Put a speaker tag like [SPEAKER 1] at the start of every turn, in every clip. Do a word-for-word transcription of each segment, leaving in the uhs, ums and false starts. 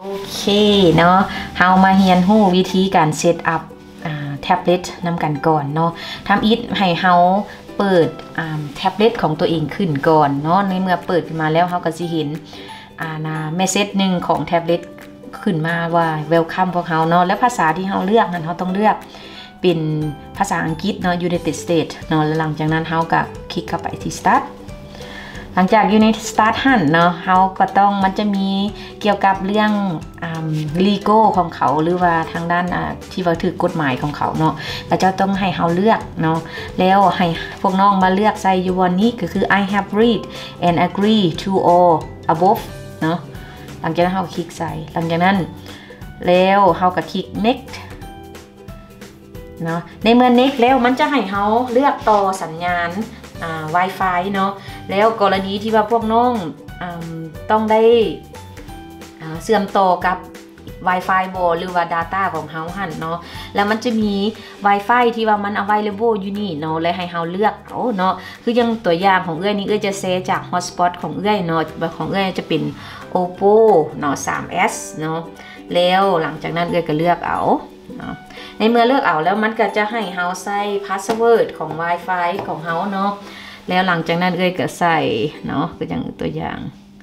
[SPEAKER 1] โอเคเนาะเฮามาเรียนรู้วิธีการเซตอัพแท็บเล็ตนำกันก่อนเนาะทำอิฐให้เฮาเปิดแท็บเล็ตของตัวเองขึ้นก่อนเนาะในเมื่อเปิดขึ้นมาแล้วเฮาก็สิเห็นอ่านะเมสเซจหนึ่งของแท็บเล็ตขึ้นมาว่า welcome พวกเฮาเนาะและภาษาที่เฮาเลือกนั้นเฮาต้องเลือกเป็นภาษาอังกฤษเนาะ United States เนาะแล้วหลังจากนั้นเฮาก็คลิกเข้าไปที่ start หลังจากอยู่ใน start หั่นเนาะเฮาก็ต้องมันจะมีเกี่ยวกับเรื่องอ่า legal ของเขาหรือว่าทางด้านอ่าที่ว่าถือกฎหมายของเขาเนาะก็จะต้องให้เฮาเลือกเนาะแล้วให้พวกน้องมาเลือกใส่อยู่วันนี้ก็คือ I have read and agree to all above เนาะหลังจากนั้นเฮาคลิกใส่หลังจากนั้นแล้วเฮาก็คลิก next เนาะในเมื่อ next แล้วมันจะให้เฮาเลือกต่อสัญญาณWi-Fi เนาะแล้วกรณีที่ว่าพวกน้องต้องได้เสื่อมต่อกับ Wi-Fi บ่หรือว่า Data ของเฮาหั่นเนาะแล้วมันจะมี Wi-Fi ที่ว่ามัน available อยู่นี่เนาะและให้เฮาเลือกเอาเนาะคือยังตัวอย่างของเอื้อยนี่เอื้อยจะเซตจาก Hotspot ของเอื้อยเนาะของเอื้อยจะเป็น Oppo เนาะ ทรี เอส เนาะแล้วหลังจากนั้นเอื้อยก็เลือกเอาเนาะในเมื่อเลือกเอาแล้วมันก็จะให้เฮาใส่ password ของ Wi-Fi ของเฮาเนาะแล้วหลังจากนั้นเอ้ยก็ใส่เนาะก็อย่างตัวอย่าง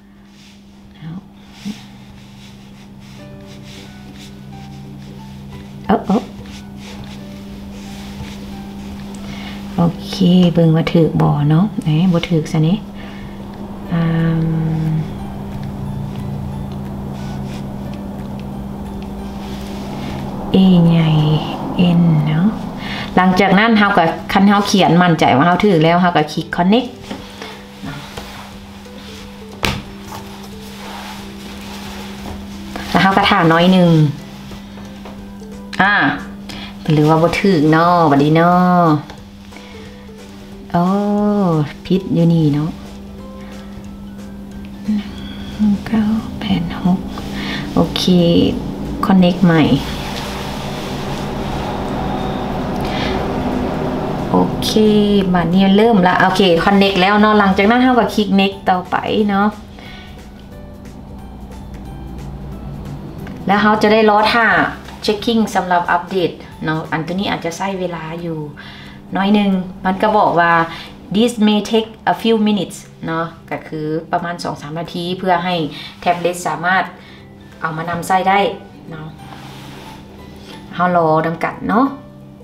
[SPEAKER 1] เอ้อโอเคเบิ่งว่าถือบ่เนาะไหนบ่ถือซะนี่อ่าเอใหญ่เอ็นเนาะหลังจากนั้นเฮาก็คันเฮาเขียนมั่นใจว่าเฮาถือแล้วเฮาก็คลิก connect แล้วเฮาก็ท่าน้อยหนึ่งอ่าหรือว่าบ่ถือเนาะบัดนี้เนาะโอ้ผิดอยู่นี่เนาะเก้าแปดหกโอเค connect ใหม่โอเคบัดนี้เริ่มละโอเค connect แล้วเนาะหลังจากนั้นเฮาก็คลิก next ต่อไปเนาะแล้วเฮาจะได้รอท่า checking สำหรับอัปเดตเนาะอันตัวนี้อาจจะใช้เวลาอยู่น้อยนึงมันก็บอกว่า this may take a few minutes เนาะก็คือประมาณ สองถึงสาม นาทีเพื่อให้แท็บเล็ตสามารถเอามานำใช้ได้เนาะเฮารอจำกัดเนาะ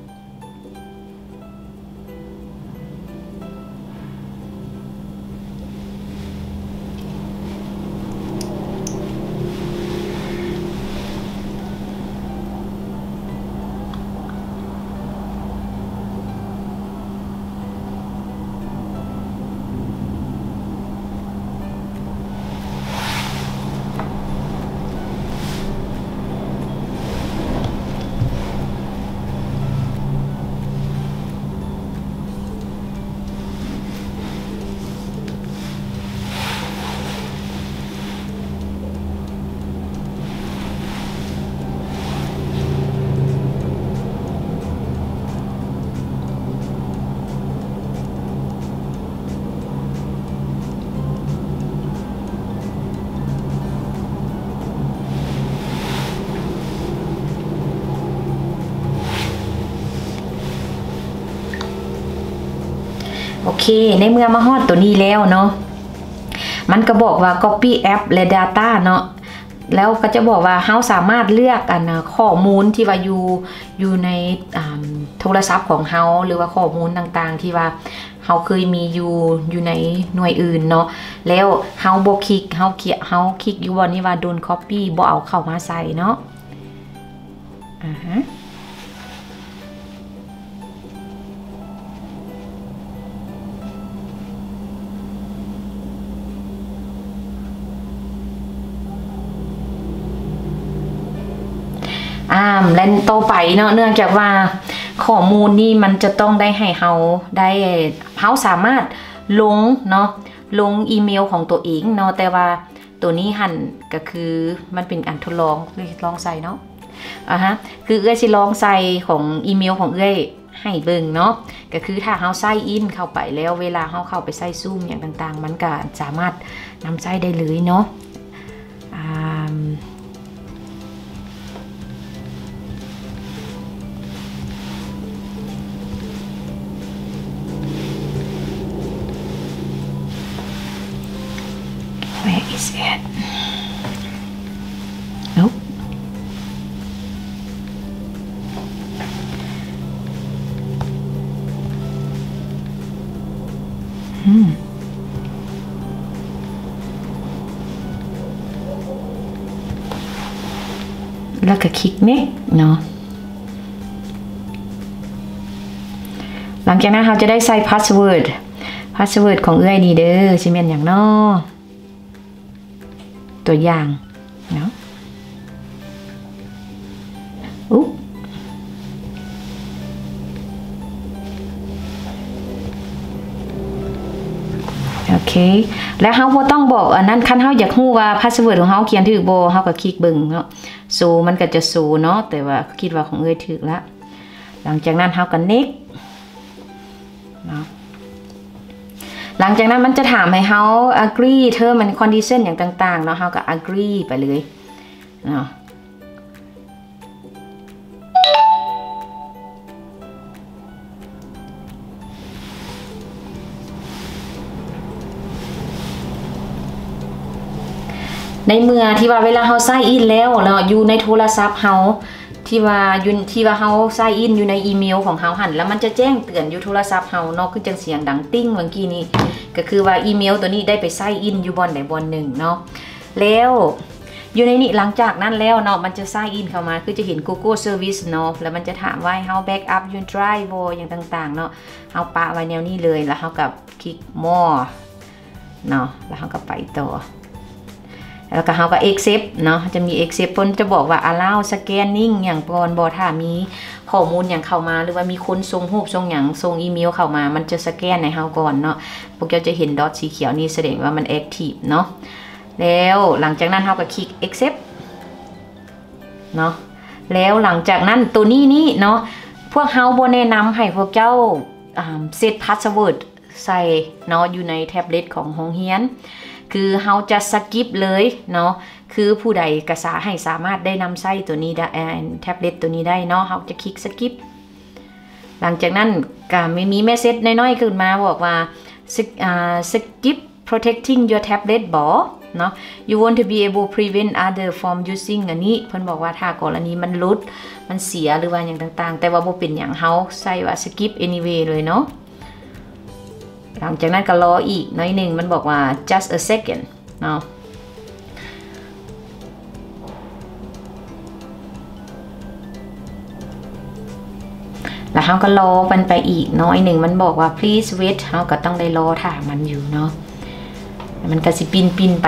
[SPEAKER 1] โอเคในเมื่อมาฮอดตัวนี้แล้วเนาะมันก็บอกว่า copy app และ data เนาะแล้วก็จะบอกว่าเฮาสามารถเลือกอันข้อมูลที่ว่าอยู่อยู่ในโทรศัพท์ของเฮาหรือว่าข้อมูลต่างๆที่ว่าเฮาเคยมีอยู่อยู่ในหน่วยอื่นเนาะแล้วเฮาบ่คลิกเฮาเขียนเฮาคลิกอยู่บนนี้ว่าโดน copy บ่เอาเข้ามาใส่เนาะอ่าฮะอ่าและต่อไปเนาะเนื่องจากว่าข้อมูลนี่มันจะต้องได้ให้เฮาได้เฮาสามารถลงเนาะลงอีเมลของตัวเองเนาะแต่ว่าตัวนี้หั่นก็คือมันเป็นการทดลองลองใส่เนาะอ่ะฮะคือเอื้อยสิลองใส่ของอีเมลของเอื้อยให้เบิ่งเนาะก็คือถ้าเฮาใส่อินเข้าไปแล้วเวลาเฮาเข้าไปใส่ซูมอย่างต่างๆมันก็สามารถนำใส่ได้เลยเนาะอ่า forget nope hmmแล้วก็คลิกเน็กเนาะหลังจากนั้นเราจะได้ใส่พาสเวิร์ดพาสเวิร์ดของเอื้อยนี่เด้อชิเมนอย่างนอตัวอย่างเนาะอุ๊บโอเคแล้วเฮาบ่ต้องบอกอันนั้นคันเฮาอยากรู้ว่าพาสเวิร์ดของเฮาเขียนถูกบ่เฮาก็คลิกเบิ่งเนาะโซมันก็จะโซเนาะแต่ว่าคิดว่าของเอื้อยถูกแล้วหลังจากนั้นเฮาก็ next เนาะหลังจากนั้นมันจะถามให้เฮา agree term and condition อย่างต่างๆเนาะเฮาก็ agree ไปเลยเนาะในเมื่อที่ว่าเวลาเฮาไซน์อินแล้วเนาะอยู่ในโทรศัพท์เฮาที่ว่าอยู่ที่ว่าเฮาไซน์อินอยู่ในอีเมลของเฮาหั่นแล้วมันจะแจ้งเตือนอยู่โทรศัพท์เฮาเนาะคือจังเสียงดังติ้งเมื่อกี้นี้ก็คือว่าอีเมลตัวนี้ได้ไปไซน์อินอยู่บนใดบนหนึ่งเนาะแล้วอยู่ในนี้หลังจากนั้นแล้วเนาะมันจะไซน์อินเข้ามาคือจะเห็น Google Service เนาะแล้วมันจะถามว่า how back up your drive อย่างต่างๆเนาะเฮาปะไว้แนวนี้เลยแล้วเฮากับคลิก more เนาะแล้วเฮาก็ไปต่อแล้วก็เฮาก็ accept เนาะจะมี accept เพิ่นจะบอกว่า allow scanning อย่างก่อนบ่ถ้ามีข้อมูลอย่างเข้ามาหรือว่ามีคนส่งรูปส่งอย่างส่งอีเมลเข้ามามันจะสแกนในเฮาก่อนเนาะพวกเราจะเห็นดอทสีเขียวนี่แสดงว่ามัน active เนาะแล้วหลังจากนั้นเฮาก็คลิก accept เนาะแล้วหลังจากนั้นตัวนี้นี่เนาะพวกเฮาบ่แนะนำให้พวกเจ้าเซตพาสเวิร์ดใส่เนาะอยู่ในแท็บเล็ตของโรงเรียนคือเฮาจะสกิปเลยเนาะคือผู้ใดกระสาให้สามารถได้นำไส้ตัวนี้ได้แท็บเล็ตตัวนี้ได้เนาะเฮาจะคลิกสกิปหลังจากนั้นก็ไม่มีเมสเซจน้อยๆขึ้นมาบอกว่า skip protecting your tablet บ่เนาะ you want to be able to prevent other from using อันนี้เพิ่นบอกว่าถ้ากรณีมันหลุดมันเสียหรือว่าอย่างต่างๆแต่ว่าบ่เป็นอย่างเฮาใส่ว่า skip anyway เลยเนาะหลังจากนั้นก็รออีกน้อยหนึ่งมันบอกว่า just a second เนาะแล้วเขาก็รอมันไปอีกน้อยหนึ่งมันบอกว่า please wait เขาก็ต้องได้รอถ่ามันอยู่เนาะมันก็สิปินปินไป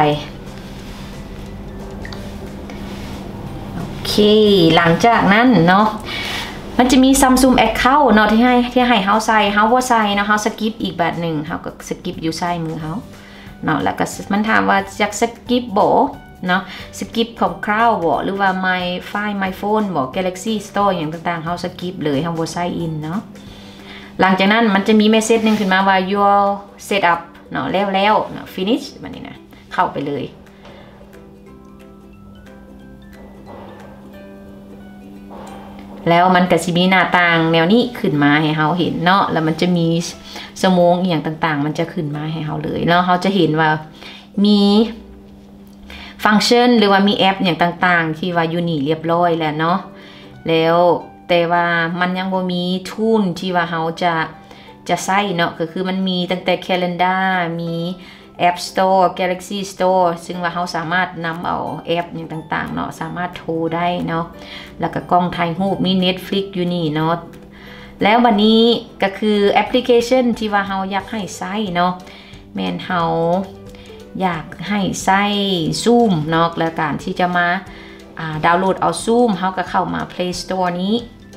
[SPEAKER 1] โอเคหลังจากนั้นเนาะมันจะมี Samsung Account เนาะที่ให้ที่ให้เฮาใส่เฮาบ่ใส่เนาะเฮาสกิปอีกแบบหนึ่งเฮาก็สกิปอยู่ใส่มือเฮาเนาะแล้วก็มันถามว่าอยากสกิปบ่เนาะสกิปของคราวบ่หรือว่า my file my phone บ่ Galaxy Store อย่างต่างๆเฮาสกิปเลยเฮาบ่ใส่อินเนาะหลังจากนั้นมันจะมีเมสเซจนึงขึ้นมาว่า your setup เนาะแล้วแล้วเนาะ finish แบบนี้นะเข้าไปเลยแล้วมันก็สิมีหน้าต่างแนวนี้ขึ้นมาให้เฮาเห็นเนาะแล้วมันจะมีสมองอย่างต่างๆมันจะขึ้นมาให้เฮาเลยแล้วเฮาจะเห็นว่ามีฟังก์ชันหรือว่ามีแอปอย่างต่างๆที่ว่าอยู่นี่เรียบร้อยแล้วเนาะแล้วแต่ว่ามันยังบ่มีทูลที่ว่าเฮาจะจะใช้เนาะก็คือมันมีตั้งแต่ Calendar มี App Store Galaxy Store ซึ่งว่าเขาสามารถนำเอาแอปอย่างต่างๆเนาะสามารถโทรได้เนาะแล้วก็กล้องถ่ายรูปมี Netflix อยู่นี่เนาะแล้ววันนี้ก็คือแอปพลิเคชันที่ว่าเขาอยากให้ใช้เนาะแม่นเขาอยากให้ใช้ Zoom เนาะและการที่จะมาดาวน์โหลดเอา Zoom เขาก็เข้ามา Play Store นี้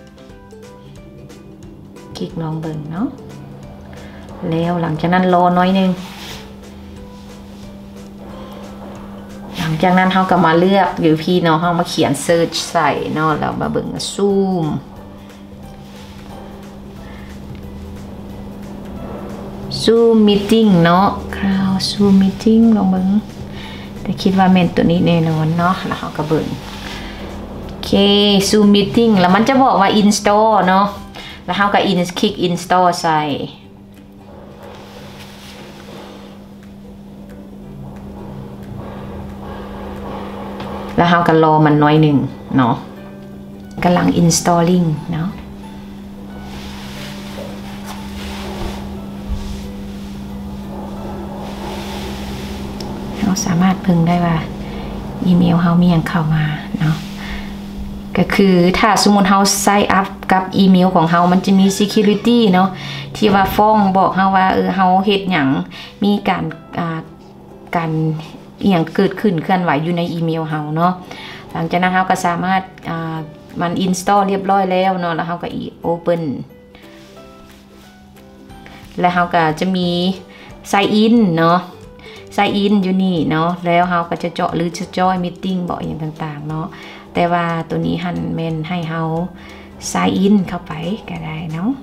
[SPEAKER 1] คลิกลองเบิ่งเนาะแล้วหลังจากนั้นรอน้อยนึงหลังจากนั้นเขาก็มาเลือกหรือพี่เนาะเขามาเขียน search ใส่เนาะแล้วมาเบิ่ง zoom zoom meeting เนาะ crowd zoom meeting ลองเบิ่งแต่คิดว่าเมนตัวนี้แน่นอนเนาะแล้วเขาก็เบิ่งโอเค zoom meeting แล้วมันจะบอกว่า install เนาะแล้วเขาก็ in คลิก install ใส่แล้วเราก็รอมันน้อยหนึ่งเนาะกำลัง installing เนาะเราสามารถเพิ่งได้ว่าอีเมลเรามีอย่างเข้ามาเนาะก็คือถ้าสมมุติเรา sign up กับอีเมลของเรามันจะมี security เนาะที่ว่าฟ้องบอกเราว่าเออเราเฮ็ดหยังมีการอ่าการอีหยังเกิดขึ้นเคลื่อนไหวอยู่ในอีเมลเราเนาะหลังจากนั้นเราก็สามารถอ่ามัน install เรียบร้อยแล้วเนาะแล้วเราก็ open แล้วเราก็จะมี sign in เนาะ sign in อยู่นี่เนาะแล้วเราก็จะเจาะหรือจะ join meeting บอกอย่างต่างๆเนาะแต่ว่าตัวนี้หันเมนให้เรา sign in เข้าไปก็ได้เนาะ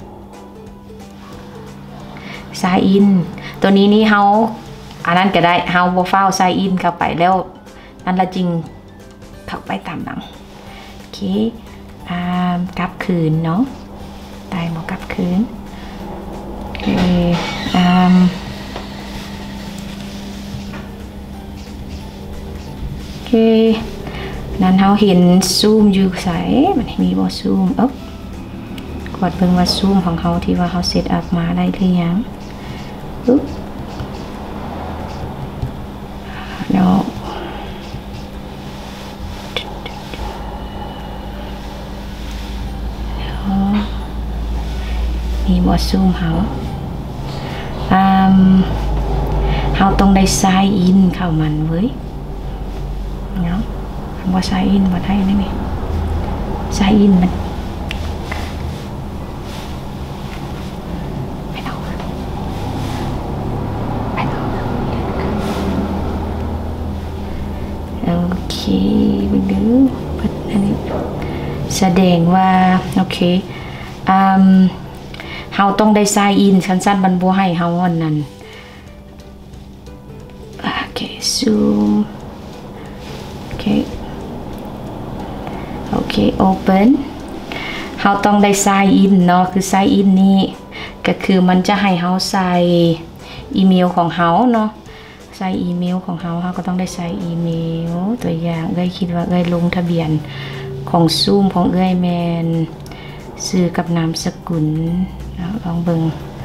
[SPEAKER 1] sign in ตัวนี้นี่เราอันนั้นก็ได้เราบ่ฟ้าว sign in เข้าไปแล้วอันละจริงเข้าไปตามหลังโอเคอ่ากลับคืนเนาะได้บ่กลับคืนโอเคอ่าโอเคนั้นเราเห็นซูมอยู่ใส่มันมีบ่ซูมอ๊บกดเบิ่งว่าซูมของเขาที่ว่าเขาเซตอัพมาได้หรือยังปึ๊บเนาะมีบ่ซูมเขาอ่าเขาต้องได้ sign in เข้ามันเว้ยเนาะว่า sign in มาได้นี่นี่ sign in มันไปต่อไปต่อโอเคไปดูอันนี้แสดงว่าโอเคอืมเราต้องได้ sign in สั้นๆมันบ่ให้เราวันนั้นโอเค zoom โอเคโอเค open เราต้องได้ sign in เนาะคือ sign in นี่ก็คือมันจะให้เราใส่อีเมลของเราเนาะใส่อีเมลของเราเราก็ต้องได้ใส่อีเมลตัวอย่างเอ้ยคิดว่าเอ้ยลงทะเบียนของซูมของเอ้ยแมนซื้อกับนามสกุลลองเบิ่ง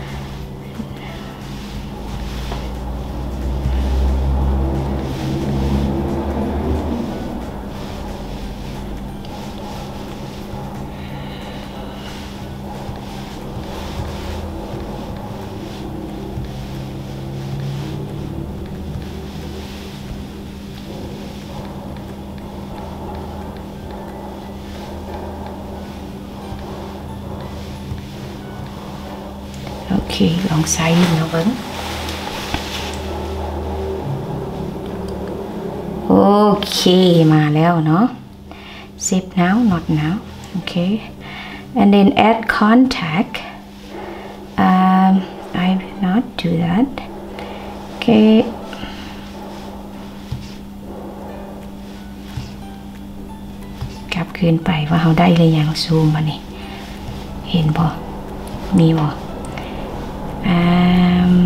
[SPEAKER 1] โอเคลองใส่เนาะเบิ่งโอเคมาแล้วเนาะ save now not now okay and then add contact um, I will not do that okayกลับคืนไปว่าเขาได้เลยอย่างซูมมานี่เห็นบ่มีบ่Um,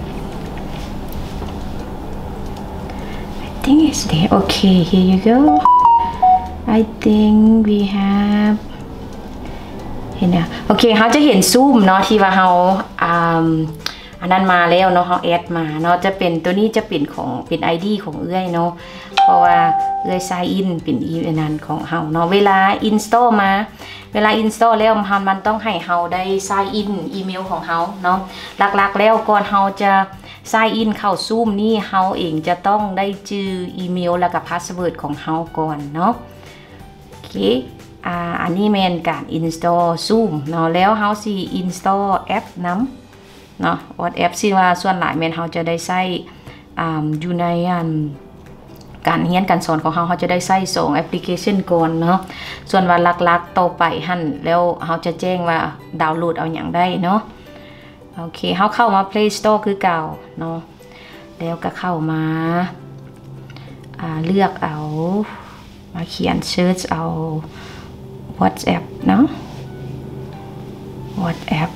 [SPEAKER 1] I think it's there. Okay, here you go. I think we have เห็นนะโอเคเขาจะเห็นซูมเนาะที่ว่าเขาอ่าอันนั้นมาแล้วเนาะเขาแอดมาเนาะจะเป็นตัวนี้จะเป็นของเป็น ไอ ดี ของเอื้อยเนาะเพราะว่าเอื้อย sign in เป็นอีเวนต์ของเขาเนาะเวลา install มาเวลา install แล้วมันมันต้องให้เราได้ sign in อีเมลของเขาเนาะหลักๆแล้วก่อนเราจะ sign in เข้าซูมนี่เราเองจะต้องได้ชื่ออีเมลแล้วก็พาสเวิร์ดของเราก่อนเนาะโอเคอ่าอันนี้แมนการ install Zoom เนาะแล้วเราสิ install แอปน้ำเนาะ WhatsApp สิว่าส่วนหลายแมนเราจะได้ใช้อ่าอยู่ในอันการเรียนการสอนของเราเขาจะได้ใช้สองแอปพลิเคชันก่อนเนาะส่วนวันลักๆต่อไปหั่นแล้วเขาจะแจ้งว่าดาวน์โหลดเอาอย่างได้เนาะโอเคเขาเข้ามา Play Store คือเก่าเนาะแล้วก็เข้ามาอ่าเลือกเอามาเขียน search เอา WhatsApp เนาะ WhatsApp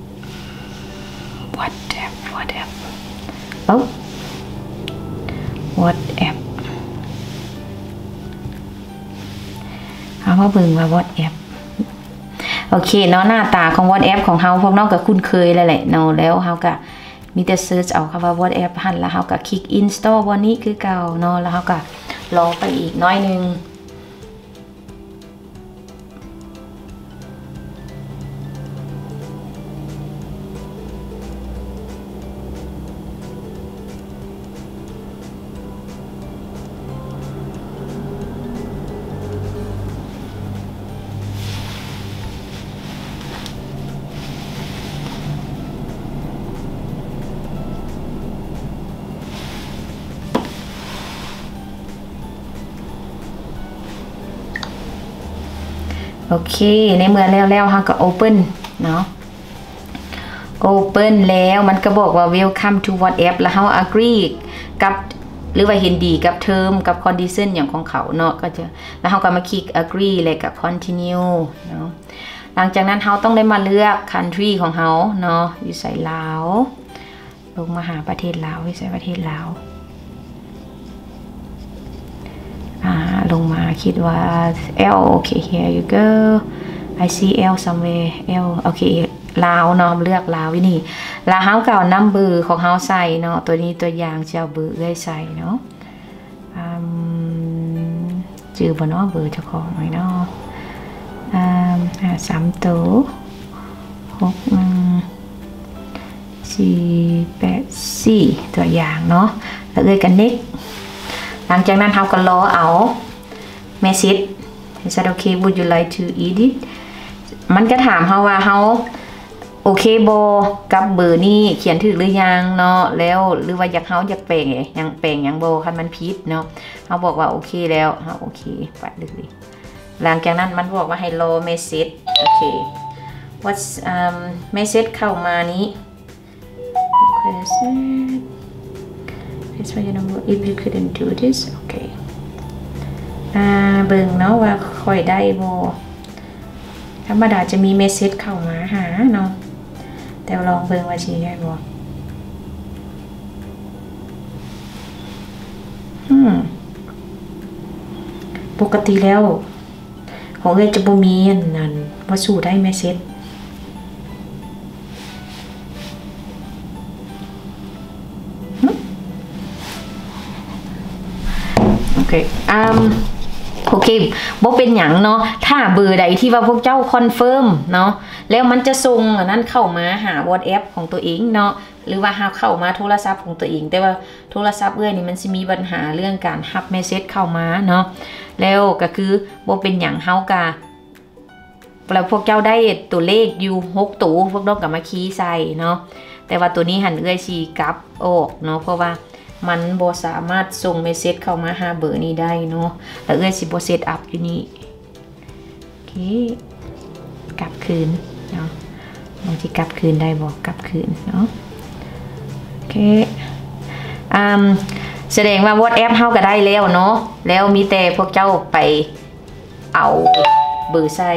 [SPEAKER 1] WhatsApp WhatsApp โอ้ WhatsApp เอามาเบิ่งว่า WhatsApp โอเคเนาะหน้าตาของ WhatsApp ของเฮาพวกน้องก็คุ้นเคยแล้วแหละเนาะแล้วเฮาก็มีแต่เซิร์ชเอาคำว่า WhatsApp หันแล้วเฮาก็คลิก install วันนี้คือเก่าเนาะแล้วเฮาก็รอไปอีกน้อยนึงโอเคในเมื่อแล้วแล้วเฮาก็ open เนาะ open แล้วมันก็บอกว่า welcome to WhatsApp แล้วเฮา agree กับหรือว่าเห็นดีกับเทอมกับ condition อย่างของเขาเนาะก็จะแล้วเฮาก็มาคลิก agree เลยกับ continue เนาะหลังจากนั้นเฮาต้องได้มาเลือก country ของเฮาเนาะอยู่ใส่ลาวลงมาหาประเทศลาวอยู่ใส่ประเทศลาวลงมาคิดว่า L โอเค here you go I see L somewhere L โอเคลาวเนาะเลือกลาววินี่ลาวเฮาเก่านัมเบอร์ของเฮาใส่เนาะตัวนี้ตัวอย่างจะเอาเบอร์ได้ใส่เนาะจื่อบ่เนาะเบอร์เจ้าของหน่อยเนาะอ่าสามตัวหกหนึ่งสี่แปดสี่ตัวอย่างเนาะแล้วเลยกันเน็กหลังจากนั้นเฮาก็รอเอาเมสเซจ Is that okay would you like to edit มันก็ถามเฮาว่าเฮาโอเคบ่กับเบอร์นี้เขียนถูกหรือยังเนาะแล้วหรือว่าอยากเฮาอยากแปลงยังแปลงยังบ่คันมันผิดเนาะเฮาบอกว่าโอเคแล้วเฮาโอเคไปเลยหลังจากนั้นมันบอกว่าให้รอเมสเซจโอเค what's um เมสเซจเข้ามานี้ That's why you know if you couldn't do this okay อ่าเบิ่งเนาะว่าค่อยได้บ่ธรรมดาจะมีเมสเซจเข้ามาหาเนาะแต่ลองเบิ่งว่าสิได้บ่อืมปกติแล้วของเอ้ยจะบ่มีอันนั้นว่าสู่ได้เมสเซจโอเคอืมโอเคบ่เป็นหยังเนาะถ้าเบอร์ใดที่ว่าพวกเจ้าคอนเฟิร์มเนาะแล้วมันจะส่งอันนั้นเข้ามาหา WhatsApp ของตัวเองเนาะหรือว่าหาเข้ามาโทรศัพท์ของตัวเองแต่ว่าโทรศัพท์เอ้ยนี่มันสิมีปัญหาเรื่องการรับเมสเซจเข้ามาเนาะแล้วก็คือบ่เป็นหยังเฮากะแล้วพวกเจ้าได้ตัวเลขอยู่หกตัวพวกเราก็มาคีย์ใส่เนาะแต่ว่าตัวนี้หันเอ้ยสิกลับออกเนาะเพราะว่ามันบ่สามารถส่งเมสเซจเข้ามาหาเบอร์นี้ได้เนาะแล้วเอ้ยสิบ่เซตอัพอยู่นี่โอเคกลับคืนเนาะบางทีกลับคืนได้บ่กลับคืนเนาะโอเคอืมแสดงว่า WhatsApp เฮาก็ได้แล้วเนาะแล้วมีแต่พวกเจ้าไปเอาเบอร์ใส่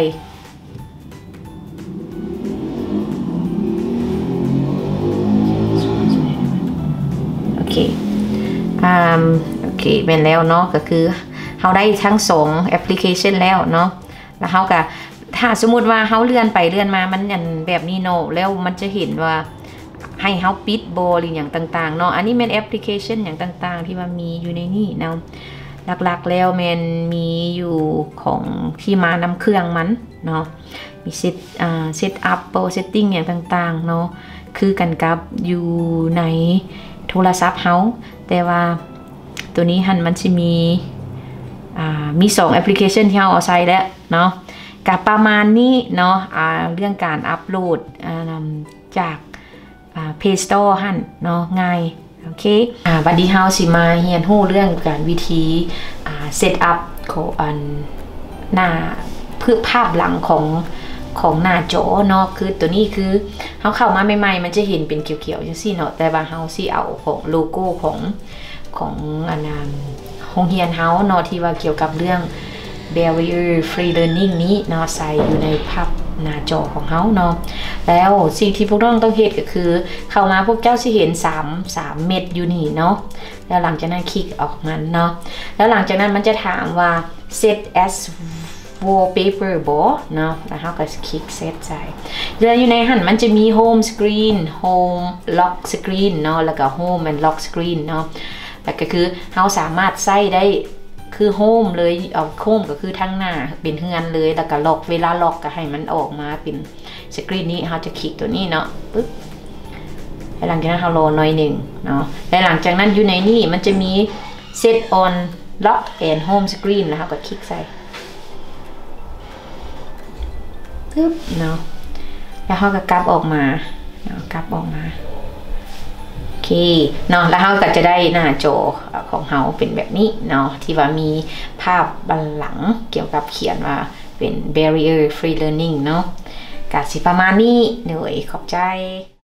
[SPEAKER 1] โอเคอ่าโอเคเป็นแล้วเนาะก็คือเฮาได้ทั้งสองแอปพลิเคชันแล้วเนาะแล้วเฮาก็ถ้าสมมุติว่าเฮาเลื่อนไปเลื่อนมามันอย่างแบบนี้เนาะแล้วมันจะเห็นว่าให้เฮาปิดโบหรืออย่างต่างๆเนาะอันนี้เป็นแอปพลิเคชันอย่างต่างๆที่มันมีอยู่ในนี้เนาะหลักๆแล้วมันมีอยู่ของที่มานำเครื่องมันเนาะมีเซตอ่าเซตอัพโปรเซตติ้งอย่างต่างๆเนาะคือกันกับอยู่ในโทรศัพท์เฮาแต่ว่าตัวนี้หันมันจะมีอ่ามีสองแอปพลิเคชันที่เฮาเอาใช้แล้วเนาะกับประมาณนี้เนาะอ่าเรื่องการอัปโหลดอ่าจากอ่า Play Store หันเนาะง่ายโอเคอ่าบัดนี้เฮาสิมาเรียนรู้เรื่องการวิธีอ่าเซตอัพของอันหน้าเพื่อภาพหลังของของหน้าจอเนาะคือตัวนี้คือเฮาเข้ามาใหม่ๆมันจะเห็นเป็นเขียวๆจังซี่เนาะแต่ว่าเฮาสิเอาของโลโก้ของของอันนั้นโรงเรียนเฮาเนาะที่ว่าเกี่ยวกับเรื่อง Barrier Free Learning นี้เนาะใส่อยู่ในภาพหน้าจอของเฮาเนาะแล้วสิ่งที่พวกน้องต้องเฮ็ดก็คือเข้ามาพวกเจ้าสิเห็นสาม สามเม็ดอยู่นี่เนาะแล้วหลังจากนั้นคลิกออกมันเนาะแล้วหลังจากนั้นมันจะถามว่า set as wallpaper บ่เนาะแล้วเราก็คลิกเซตใจแล้วอยู่ในหันมันจะมี home screen home lock screen เนาะแล้วก็ home and lock screen เนาะแล้วก็คือเราสามารถใส่ได้คือโฮมเลยเอาโฮมก็คือทั้งหน้าเป็นเฮือนเลยแล้วก็ล็อกเวลาล็อกก็ให้มันออกมาเป็นสกรีนนี้เราจะคลิกตัวนี้เนาะปึ๊บหลังจากนั้นเรารอหน่อยหนึ่งเนาะและหลังจากนั้นอยู่ในนี้มันจะมี set on lock and home screen แล้วเราก็คลิกใส่ปึ๊บเนาะแล้วเราก็กลับออกมาเนาะกลับออกมาโอเคเนาะแล้วเราก็จะได้หน้าจอของเราเป็นแบบนี้เนาะที่ว่ามีภาพบันหลังเกี่ยวกับเขียนว่าเป็น barrier free learning เนาะกาสิประมาณนี้เดี๋ยวขอบใจ